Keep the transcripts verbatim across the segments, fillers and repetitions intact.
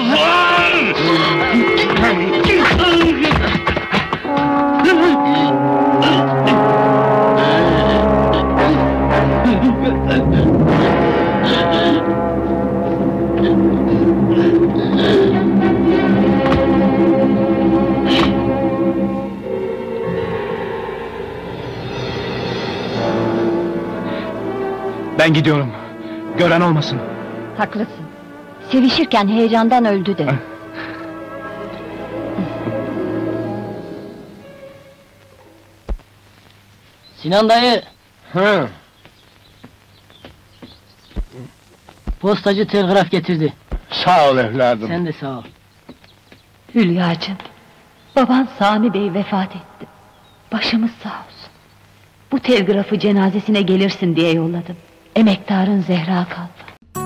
Defol! Ben gidiyorum. Gören olmasın. Haklısın. Sevişirken heyecandan öldü de. Sinan dayı, Ha, postacı telgraf getirdi. sağ ol evladım. Sen de sağ ol. Hülyacığım, baban Sami Bey vefat etti. Başımız sağ olsun. Bu telgrafı cenazesine gelirsin diye yolladım. Emektarın Zehra kaldı.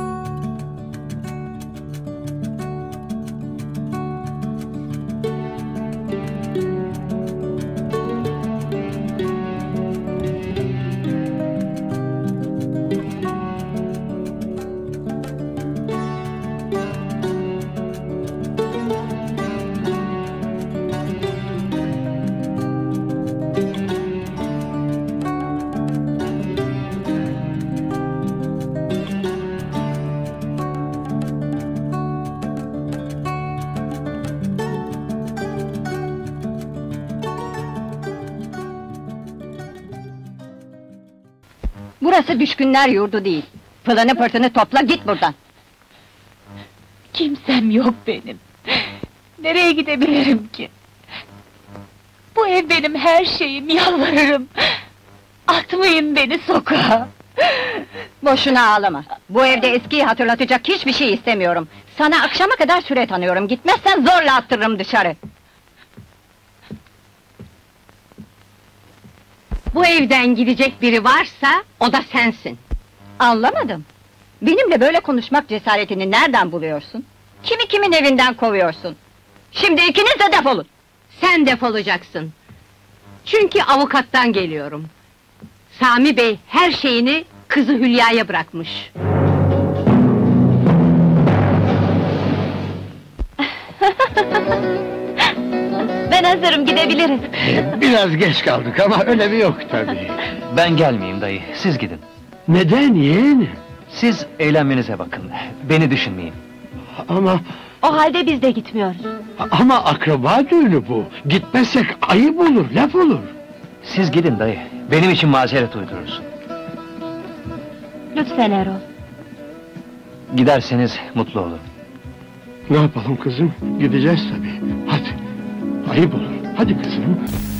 Burası düşkünler yurdu değil. Pılını pırtını topla, git buradan! Kimsem yok benim. Nereye gidebilirim ki? Bu ev benim her şeyim, yalvarırım. Atmayın beni sokağa. Boşuna ağlama! Bu evde eskiyi hatırlatacak hiçbir şey istemiyorum! Sana akşama kadar süre tanıyorum, gitmezsen zorla attırırım dışarı! Bu evden gidecek biri varsa, o da sensin! Anlamadım! Benimle böyle konuşmak cesaretini nereden buluyorsun? Kimi kimin evinden kovuyorsun? Şimdi ikiniz de defolun! Sen defolacaksın! Çünkü avukattan geliyorum! Sami Bey her şeyini kızı Hülya'ya bırakmış! Ben hazırım, gidebiliriz. Biraz geç kaldık ama önemi yok tabii. Ben gelmeyeyim dayı, siz gidin. Neden, yeğenim? Siz eğlenmenize bakın, beni düşünmeyin. Ama, O halde biz de gitmiyoruz. ama akraba düğünü bu. Gitmezsek ayıp olur, laf olur. Siz gidin dayı, benim için mazeret uydurursun. Lütfen Erol. Giderseniz mutlu olurum. Ne yapalım kızım? Gideceğiz tabii. Hadi, ayıp olur. Hadi kızım.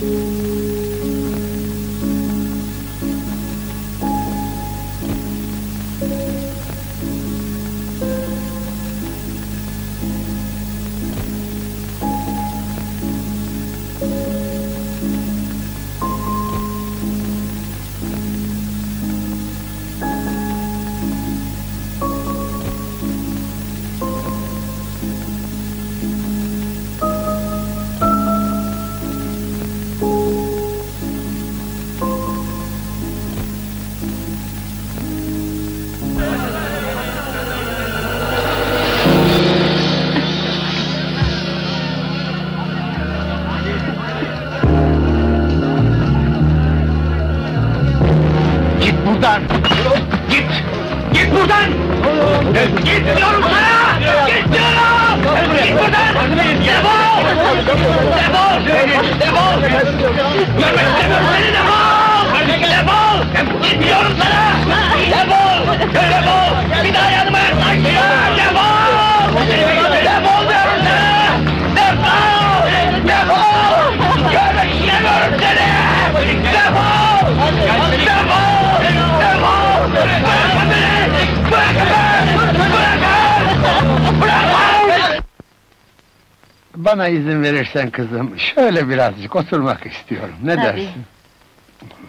Buradan! Git! Git buradan! Git diyorum sana! Git diyorum! Git buradan! Defol! Defol! Defol! Görmek istemiyorum seni, defol! Defol! Git diyorum sana! Defol! Defol! Bir daha yanıma yaklaşma! Defol! Defol diyorum sana! Defol! Defol! Görmek istemiyorum seni! Defol! Defol! Bana izin verirsen kızım, şöyle birazcık oturmak istiyorum, ne Tabii. dersin?